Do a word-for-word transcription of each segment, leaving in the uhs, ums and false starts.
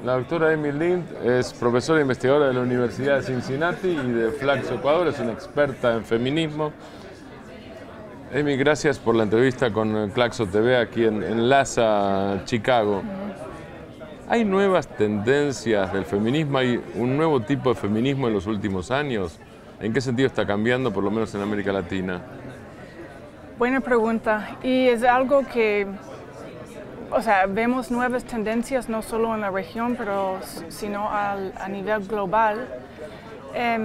La doctora Amy Lind es profesora e investigadora de la Universidad de Cincinnati y de Flaxo, Ecuador, es una experta en feminismo. Amy, gracias por la entrevista con Claxo T V aquí en, en LASA, Chicago. ¿Hay nuevas tendencias del feminismo? ¿Hay un nuevo tipo de feminismo en los últimos años? ¿En qué sentido está cambiando, por lo menos en América Latina? Buena pregunta. Y es algo que, o sea, vemos nuevas tendencias no solo en la región, pero sino al, a nivel global. Eh,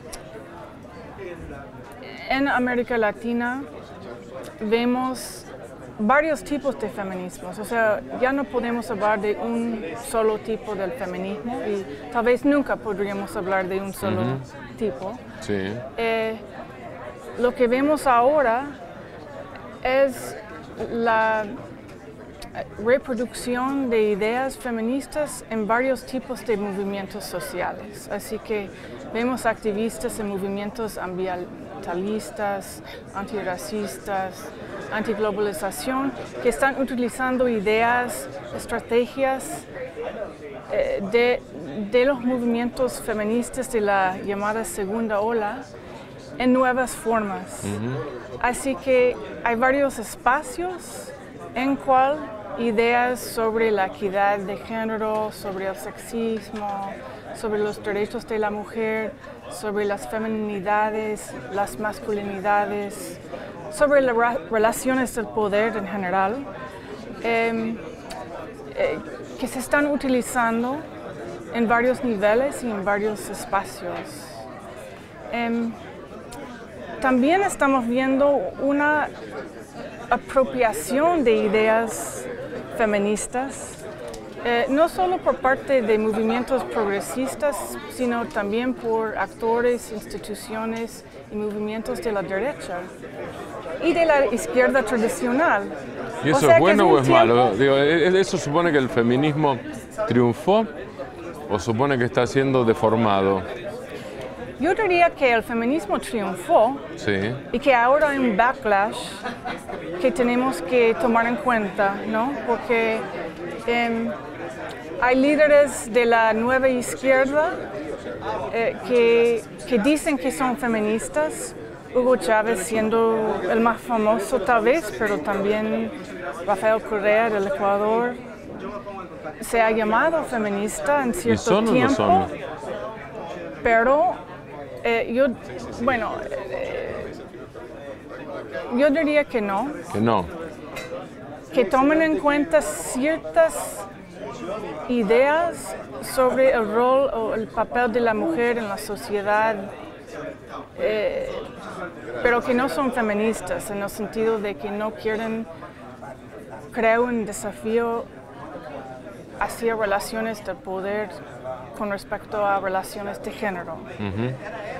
en América Latina vemos varios tipos de feminismos, o sea, ya no podemos hablar de un solo tipo del feminismo y tal vez nunca podríamos hablar de un solo uh-huh. tipo. Sí. Eh, lo que vemos ahora es la reproducción de ideas feministas en varios tipos de movimientos sociales. Así que vemos activistas en movimientos ambientalistas, antirracistas, antiglobalización, que están utilizando ideas, estrategias eh, de, de los movimientos feministas de la llamada segunda ola en nuevas formas. Uh-huh. Así que hay varios espacios en cual ideas sobre la equidad de género, sobre el sexismo, sobre los derechos de la mujer, sobre las feminidades, las masculinidades, sobre las ra- relaciones del poder en general, eh, eh, que se están utilizando en varios niveles y en varios espacios. Eh, también estamos viendo una apropiación de ideas feministas, eh, no solo por parte de movimientos progresistas, sino también por actores, instituciones y movimientos de la derecha y de la izquierda tradicional. ¿Y eso o sea es bueno es o es tiempo... malo? Digo, ¿eso supone que el feminismo triunfó o supone que está siendo deformado? Yo diría que el feminismo triunfó sí. y que ahora hay un backlash que tenemos que tomar en cuenta, ¿no? Porque eh, hay líderes de la nueva izquierda eh, que, que dicen que son feministas, Hugo Chávez siendo el más famoso tal vez, pero también Rafael Correa del Ecuador se ha llamado feminista en cierto ¿Y son tiempo, o no son? pero Eh, yo, bueno, eh, yo diría que no. Que no. Que tomen en cuenta ciertas ideas sobre el rol o el papel de la mujer en la sociedad, eh, pero que no son feministas en el sentido de que no quieren crear un desafío hacia relaciones de poder con respecto a relaciones de género. Uh-huh.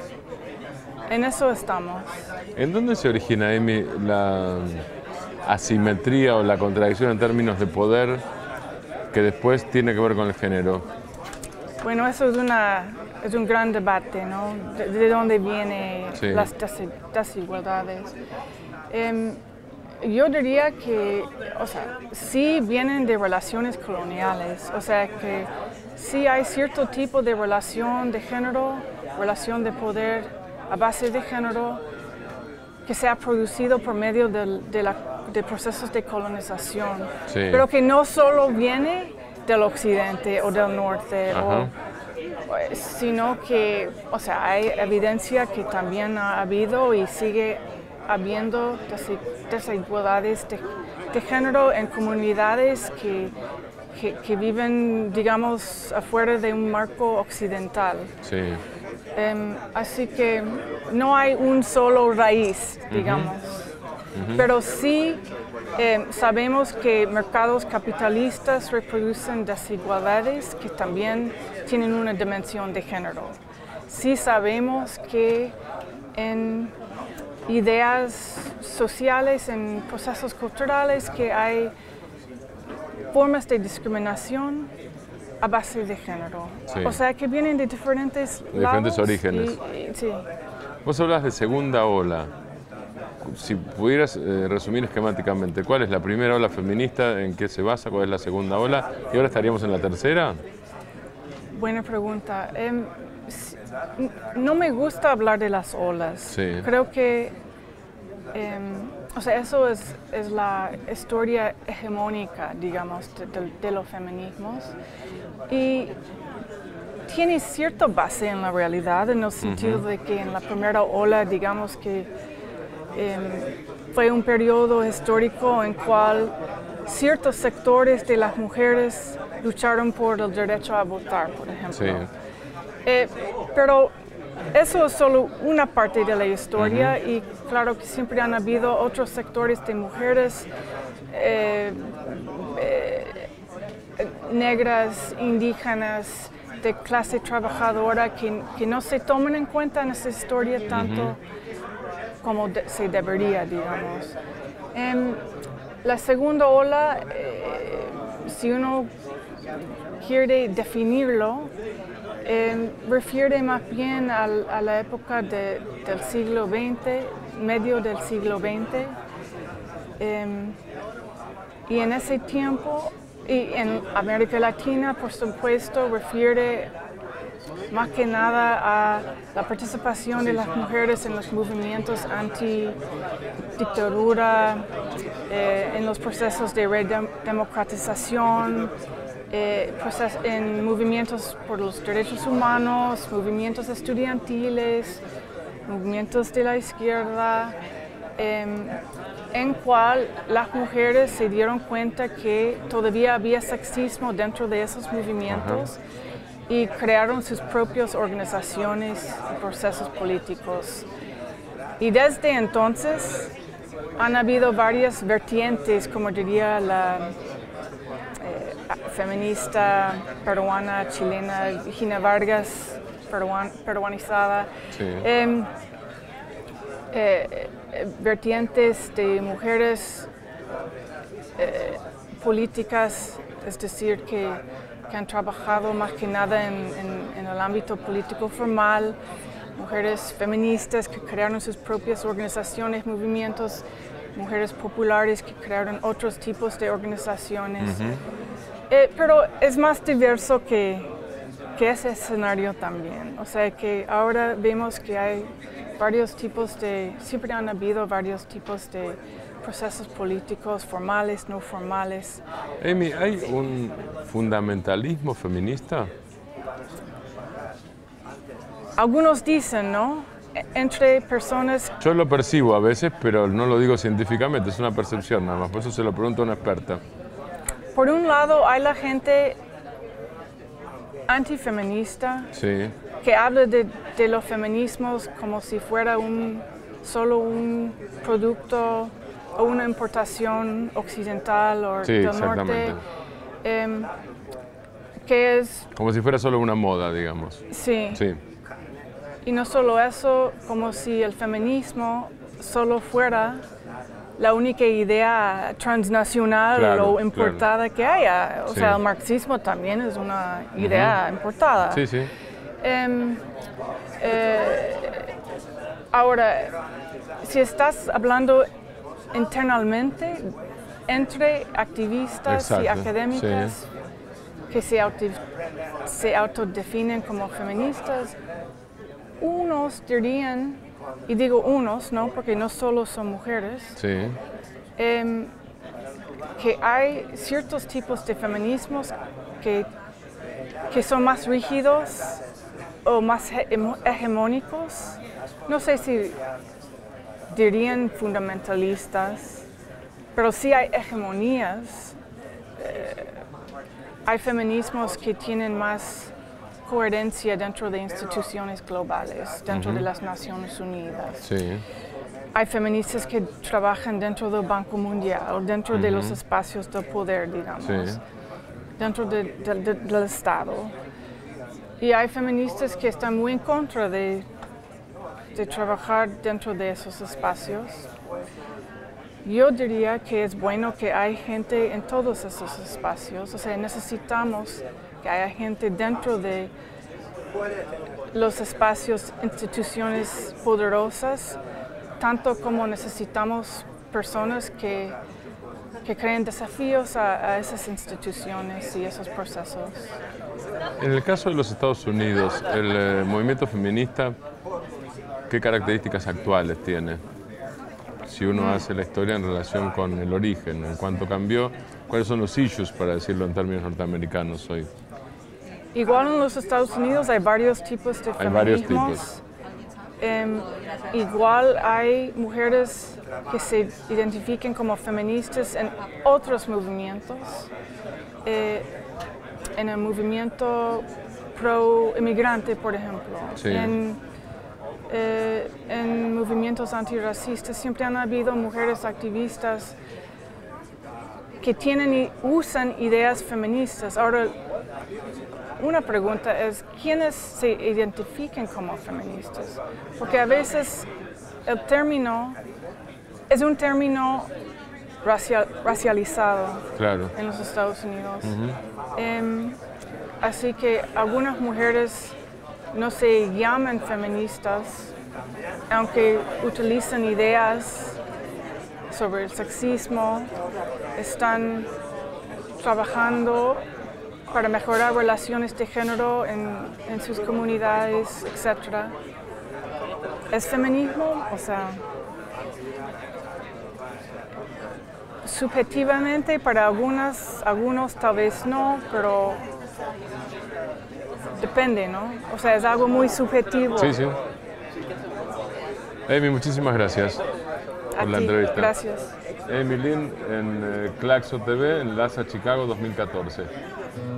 En eso estamos. ¿En dónde se origina, Amy, la asimetría o la contradicción en términos de poder que después tiene que ver con el género? Bueno, eso es, una, es un gran debate, ¿no? De, de dónde vienen sí. las desigualdades. Eh, Yo diría que, o sea, sí vienen de relaciones coloniales, o sea que sí hay cierto tipo de relación de género, relación de poder a base de género que se ha producido por medio de, de, la, de procesos de colonización, sí. pero que no solo viene del occidente o del norte, o, sino que, o sea, hay evidencia que también ha habido y sigue habiendo desigualdades de, de género en comunidades que, que, que viven, digamos, afuera de un marco occidental. Sí. Um, así que no hay un solo raíz, digamos. Uh-huh. Uh-huh. Pero sí eh, sabemos que mercados capitalistas reproducen desigualdades que también tienen una dimensión de género. Sí sabemos que en ideas sociales, en procesos culturales, que hay formas de discriminación a base de género. Sí. O sea, que vienen de diferentes de diferentes lados orígenes. Y, y, sí. Vos hablas de segunda ola. Si pudieras eh, resumir esquemáticamente, ¿cuál es la primera ola feminista, en qué se basa, cuál es la segunda ola? ¿Y ahora estaríamos en la tercera? Buena pregunta. Um, no me gusta hablar de las olas. Sí. Creo que, um, o sea, eso es, es la historia hegemónica, digamos, de, de, de los feminismos. Y tiene cierta base en la realidad, en el sentido uh-huh. de que en la primera ola, digamos que um, fue un periodo histórico en cual ciertos sectores de las mujeres lucharon por el derecho a votar, por ejemplo. Sí. Eh, pero eso es solo una parte de la historia uh-huh. y claro que siempre han habido otros sectores de mujeres eh, eh, negras, indígenas, de clase trabajadora que, que no se toman en cuenta en esa historia tanto uh-huh. como de, se debería, digamos. Um, la segunda ola, eh, si uno quiere definirlo, eh, refiere más bien al, a la época de, del siglo veinte, medio del siglo veinte. Eh, y en ese tiempo, y en América Latina, por supuesto, refiere más que nada a la participación de las mujeres en los movimientos anti-dictadura, eh, en los procesos de redemocratización, eh, proces en movimientos por los derechos humanos, movimientos estudiantiles, movimientos de la izquierda, eh, en cual las mujeres se dieron cuenta que todavía había sexismo dentro de esos movimientos. Ajá. Y crearon sus propias organizaciones y procesos políticos. Y desde entonces han habido varias vertientes, como diría la eh, feminista peruana, chilena, Gina Vargas, peruan, peruanizada. Sí. Eh, eh, vertientes de mujeres eh, políticas, es decir, que que han trabajado más que nada en, en, en el ámbito político formal, mujeres feministas que crearon sus propias organizaciones, movimientos, mujeres populares que crearon otros tipos de organizaciones. Uh-huh. eh, pero es más diverso que, que ese escenario también. O sea que ahora vemos que hay varios tipos de, siempre han habido varios tipos de procesos políticos formales, no formales. Amy, ¿hay un fundamentalismo feminista? Algunos dicen, ¿no? Entre personas... Yo lo percibo a veces, pero no lo digo científicamente, es una percepción nada más, por eso se lo pregunto a una experta. Por un lado hay la gente antifeminista, sí, que habla de, de los feminismos como si fuera un, solo un producto o una importación occidental o sí, del norte, eh, que es... Como si fuera solo una moda, digamos. Sí. sí. Y no solo eso, como si el feminismo solo fuera la única idea transnacional claro, o importada claro. que haya. O sí. sea, el marxismo también es una idea uh-huh. importada. Sí, sí. Eh, eh, ahora, si estás hablando internamente entre activistas Exacto, y académicas sí. que se, auto, se autodefinen como feministas, unos dirían, y digo unos, ¿no? Porque no solo son mujeres, sí. eh, que hay ciertos tipos de feminismos que, que son más rígidos o más hegemónicos. No sé si dirían fundamentalistas, pero sí hay hegemonías. Eh, hay feminismos que tienen más coherencia dentro de instituciones globales, dentro uh-huh. de las Naciones Unidas. Sí. Hay feministas que trabajan dentro del Banco Mundial, dentro uh-huh. de los espacios de poder, digamos, sí. dentro de, de, de, del Estado. Y hay feministas que están muy en contra de de trabajar dentro de esos espacios. Yo diría que es bueno que hay gente en todos esos espacios, o sea, necesitamos que haya gente dentro de los espacios, instituciones poderosas, tanto como necesitamos personas que que creen desafíos a, a esas instituciones y esos procesos. En el caso de los Estados Unidos, el eh, movimiento feminista, ¿qué características actuales tiene? Si uno mm. hace la historia en relación con el origen, en cuánto cambió, ¿cuáles son los issues, para decirlo en términos norteamericanos hoy? Igual en los Estados Unidos hay varios tipos de feminismos. Hay varios tipos. Eh, igual hay mujeres que se identifiquen como feministas en otros movimientos. Eh, en el movimiento pro-inmigrante, por ejemplo. Sí. En, eh, en movimientos antirracistas siempre han habido mujeres activistas que tienen y usan ideas feministas. Ahora, una pregunta es, ¿quiénes se identifican como feministas? Porque a veces el término es un término racial, racializado claro. en los Estados Unidos. Uh-huh. um, así que algunas mujeres no se llaman feministas, aunque utilizan ideas sobre el sexismo, están trabajando para mejorar relaciones de género en, en sus comunidades, etcétera. ¿Es feminismo? O sea, subjetivamente para algunas, algunos tal vez no, pero depende, ¿no? O sea, es algo muy subjetivo. Sí, sí. Amy, muchísimas gracias por A la ti, entrevista. Gracias. Amy Lynn en eh, Claxo T V, Enlaza Chicago dos mil catorce.